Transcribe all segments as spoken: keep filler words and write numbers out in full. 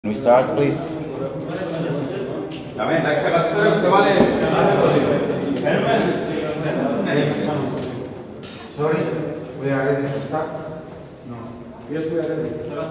Can we start, please? Sorry, we are ready to start? No. Yes, we are ready.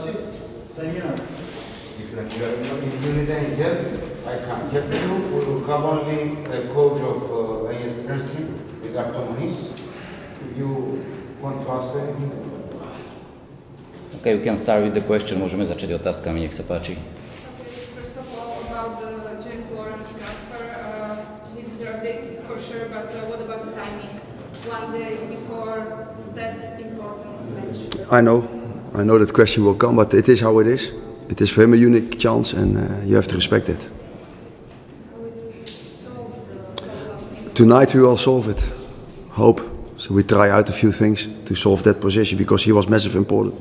If you are not in unit any help, I can't help you. We will have only the coach of uh, A S Percy, Ricardo Moniz. If you want to ask anything. Okay, we can start with the question. Môžeme začať otázkami, nech sa páči. Okay, first of all, about the James Lawrence transfer, uh, he deserved it for sure, but uh, what about the timing? One day before that important match. I know, I know that question will come, but it is how it is. It is for him a unique chance, and uh, you have to respect it. How will you solve the problem? Tonight we will solve it. Hope. So we try out a few things to solve that position because he was massive important.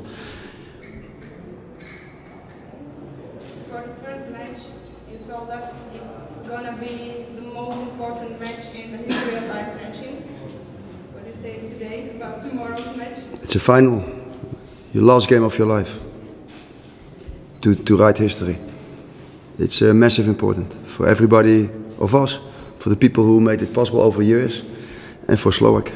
For the first match, you told us it's gonna be the most important match in the history of ice stretching. What do you say today about tomorrow's match? It's a final, your last game of your life. To to write history. It's uh, massive important for everybody of us, for the people who made it possible over years, and for Slovak.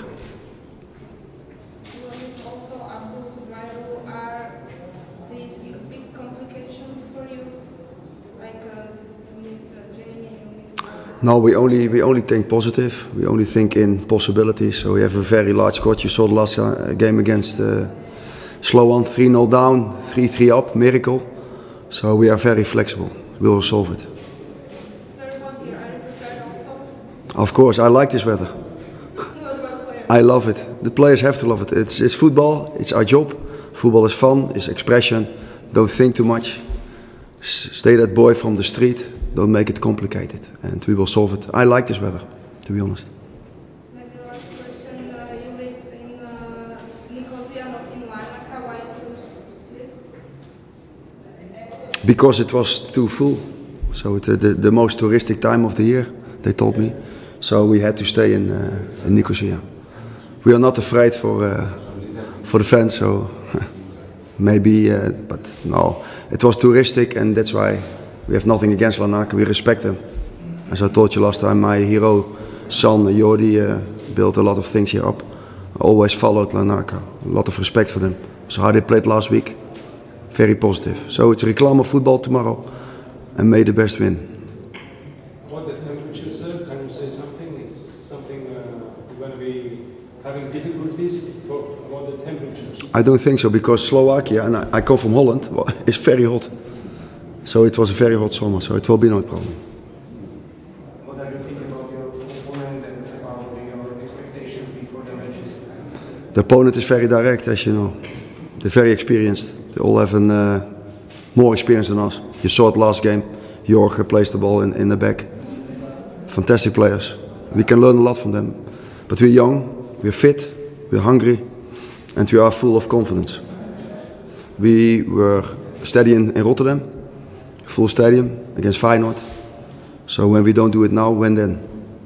Will this also Abdul Zubairu, are these a big complication for you? Like uh, Miss uh, Jamie, Miss No, we only we only think positive. We only think in possibilities. So we have a very large squad. You saw the last uh, game against uh, Slovan, three nil down, three three up, miracle. So we are very flexible. We will solve it. It's very hot here. Are you prepared also? Of course, I like this weather. What about players? I love it. The players have to love it. It's it's football. It's our job. Football is fun. It's expression. Don't think too much. S- stay that boy from the street. Don't make it complicated. And we will solve it. I like this weather, to be honest. Maybe last question. Uh, you live in uh, Nicosia, not in Larnaca. Why choose this? Because it was too full. So it, uh, the, the most touristic time of the year, they told me. So we had to stay in, uh, in Nicosia. We are not afraid for, uh, for the fans, so maybe, uh, but no. It was touristic and that's why we have nothing against Larnaca. We respect them. As I told you last time, my hero, son, Jordi, uh, built a lot of things here up. I always followed Larnaca. A lot of respect for them. So how they played last week, very positive. So it's reclame football tomorrow, and may the best win. About the temperature, sir, can you say something? Is something uh, you're going to be having difficulties for about the temperatures? I don't think so because Slovakia, and I, I come from Holland, well, is very hot. So it was a very hot summer, so it will be no problem. What are you thinking about your opponent and about your expectations before the matches? The opponent is very direct, as you know. They're very experienced. They all have an, uh, more experience than us. You saw it last game. Jorge placed the ball in, in the back. Fantastic players. We can learn a lot from them. But we're young, we're fit, we're hungry, and we are full of confidence. We were steady in, in Rotterdam, full stadium against Feyenoord. So when we don't do it now, when then?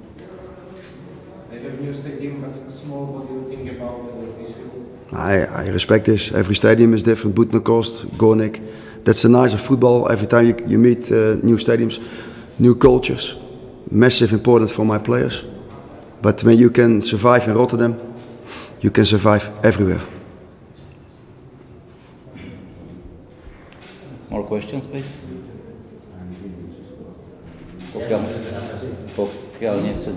They have new stadium, but small. What do you think about uh, this field? I, I respect this. Every stadium is different. Butnerkost, Gornik. That's the nice of football. Every time you, you meet uh, new stadiums, new cultures. Massive important for my players. But when you can survive in Rotterdam, you can survive everywhere. More questions, please? Pokiaľ, pokiaľ nie sú,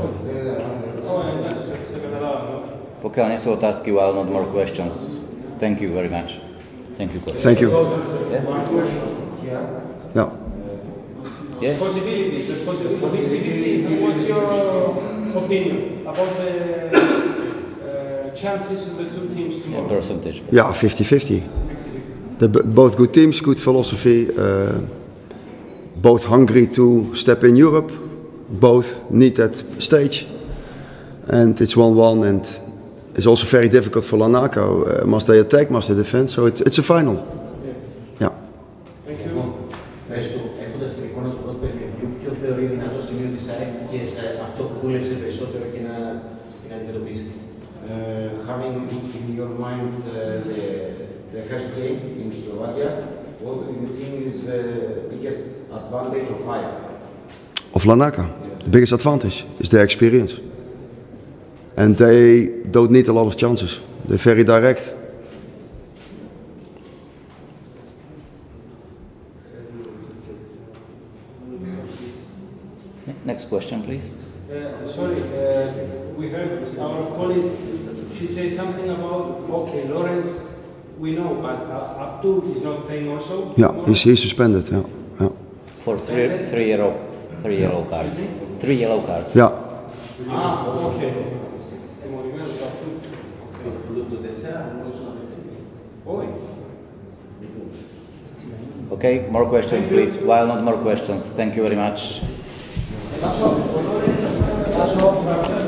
pokiaľ nie sú otázky, well, not more questions. Thank you very much. Thank you, coach. Thank you. Yeah? Ja. Yeah? Possibilities, the possibility. What's your opinion about the uh, chances of the two teams Yeah, tomorrow? percentage. Ja, fifty fifty. They're b- both good teams, good philosophy. Uh, both hungry to step in Europe. Both need that stage. And it's one one and it's also very difficult for Larnaca. Uh, must they attack, must they defend? So it, it's a final. Yeah. Thank you. Έχοντας την εικόνα του πρώτου παιχνιδιού, ποιο θεωρεί δυνατό σημείο της ΑΕΚ και σε αυτό που δούλεψε περισσότερο και να την αντιμετωπίσει? Uh, having in your mind uh, the, the first game in Slovakia, what do you think is the biggest advantage of Ajax? Of Larnaca. The biggest advantage is their experience. And they don't need a lot of chances. They're very direct. Next question, please. Uh, sorry, uh, we heard our colleague, she says something about, okay, Lawrence, we know, but uh, Abdul is not playing also? Yeah, he's, he's suspended. Yeah, yeah. For three, three yellow, three yellow cards. Three yellow cards. Yeah. Ah, okay. Okay. Okay, more questions, please. While not more questions, thank you very much. That's all. That's all.